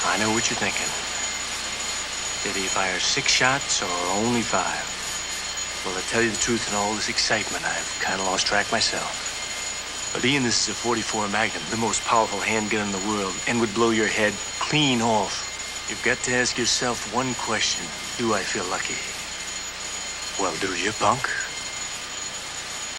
I know what you're thinking. Did he fire 6 shots or only 5? Well, to tell you the truth, in all this excitement, I've kind of lost track myself. But Ian, this is a .44 Magnum, the most powerful handgun in the world, and would blow your head clean off. You've got to ask yourself one question. Do I feel lucky? Well, do you, punk?